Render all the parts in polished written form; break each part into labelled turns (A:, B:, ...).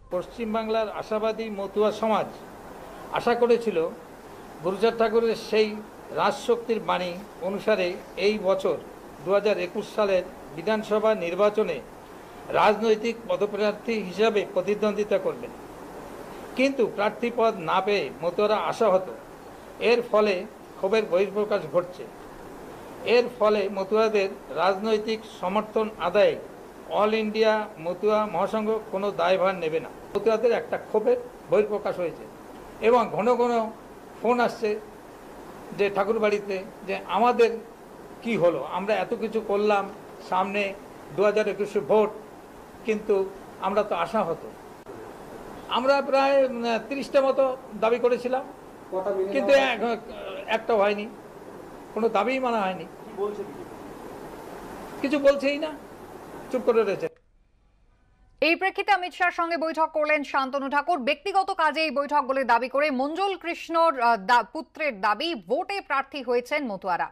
A: পশ্চিমবাংলার আশাবাদী মতুয়া সমাজ আশা করেছিল গুরুচাঁদ ঠাকুরের সেই রাজশক্তির বাণী অনুসারে এই বছর 2021 সালের বিধানসভা নির্বাচনে রাজনৈতিক পদপ্রার্থী হিসাবে প্রতিদ্বন্দ্বিতা করবেন। কিন্তু প্রার্থী পদ না পেয়ে মতুয়ারা আশাহত। এর ফলে ক্ষোভের বহিঃপ্রকাশ ঘটছে। এর ফলে মতুয়াদের রাজনৈতিক সমর্থন আদায়ে অল ইন্ডিয়া মতুয়া মহাসংঘ কোনো দায়ভার নেবে না। মতুয়াদের একটা ক্ষোভের বহিঃপ্রকাশ হয়েছে এবং ঘন ঘন ফোন আসছে যে ঠাকুরবাড়িতে যে আমাদের কি হলো, আমরা এত কিছু করলাম, সামনে 2021 ভোট, কিন্তু আমরা তো আশাহত। আমরা প্রায় 30টা মতো দাবি করেছিলাম, কিন্তু একটা হয়নি, কোনো দাবিই মানা হয়নি। কিছু বলছেই না, চুপ করে রয়েছে।
B: এই প্রেক্ষিতে অমিত শাহর সঙ্গে বৈঠক করলেন শান্তনু ঠাকুর। ব্যক্তিগত কাজে এই বৈঠক বলে দাবি করে মঞ্জুল কৃষ্ণর পুত্রের দাবি, ভোটে প্রার্থী হয়েছেন মতুয়ারা।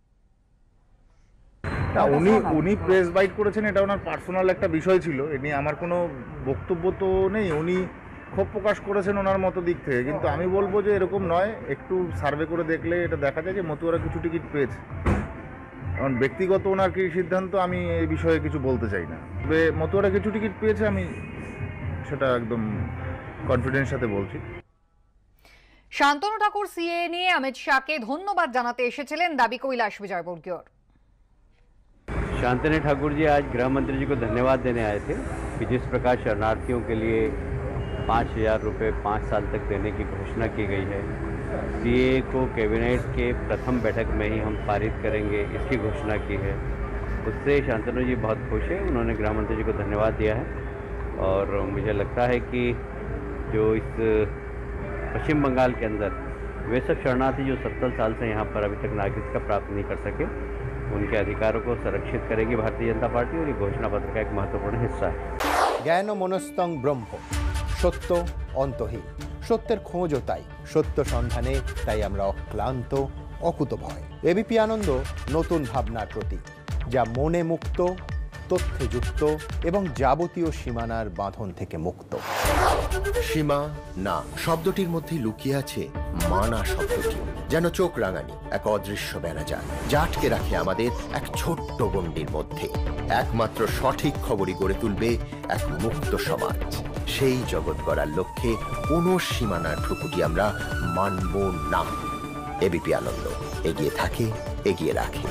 C: উনি প্রেস বাইট করেছেন, এটা ওনার পার্সোনাল একটা বিষয় ছিল, এ নিয়ে আমার কোনো বক্তব্য তো নেই। উনি ক্ষোভ প্রকাশ করেছেন ওনার মতো দিক থেকে, কিন্তু আমি বলবো যে এরকম নয়। একটু সার্ভে করে দেখলে এটা দেখা যায় যে মতুয়ারা কিছু টিকিট পেয়েছে। কারণ ব্যক্তিগত ওনার কি সিদ্ধান্ত, আমি এই বিষয়ে কিছু বলতে চাই না। তবে মতুয়ারা কিছু টিকিট পেয়েছে, আমি সেটা একদম কনফিডেন্স সাথে বলছি।
B: শান্তনু ঠাকুর সিএএ নিয়ে অমিত শাহকে ধন্যবাদ জানাতে এসেছিলেন, দাবি কৈলাশ বিজয়বর্গীয়র।
D: शांतनु ठाकुर जी आज गृह मंत्री जी को धन्यवाद देने आए थे कि जिस प्रकार शरणार्थियों के लिए 5,000 रुपये 5 साल तक देने की घोषणा की गई है, सीएए को कैबिनेट के प्रथम बैठक में ही हम पारित करेंगे, इसकी घोषणा की है। उससे शांतनु जी बहुत खुश है, उन्होंने गृह मंत्री जी को धन्यवाद दिया है। और मुझे लगता है कि जो इस पश्चिम बंगाल के अंदर वे सब शरणार्थी जो 70 साल से यहाँ पर अभी तक नागरिकता प्राप्त नहीं कर सके, उनके अधिकारों को संरक्षित करेगी भारतीय जनता पार्टी, और ये घोषणा पत्र का एक महत्वपूर्ण हिस्सा है।
E: জ্ঞান মনস্তং ব্রহ্ম, সত্য অন্তহীন। সত্যের খোঁজও তাই, সত্য সন্ধানে তাই আমরা অক্লান্ত, অকুতভয়। এবিপি আনন্দ নতুন ভাবনার প্রতীক, যা মনে মুক্ত, তথ্যে যুক্ত এবং যাবতীয় সীমানার বাঁধন থেকে মুক্ত।
F: সীমা না শব্দটির মধ্যে লুকিয়ে আছে মানা শব্দটি, যেন চোখ রাঙানি এক অদৃশ্য বেড়াজাল, যা আটকে রাখে আমাদের এক ছোট্ট গণ্ডির মধ্যে। একমাত্র সঠিক খবরই গড়ে তুলবে এক মুক্ত সমাজ। সেই জগৎ গড়ার লক্ষ্যে কোনো সীমানার ঠুকুটি আমরা মানব না। এবিপি আনন্দ এগিয়ে থাকে, এগিয়ে রাখে।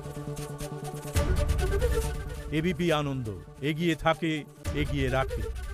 G: এবিপি আনন্দ এগিয়ে থাকে, এগিয়ে রাখে।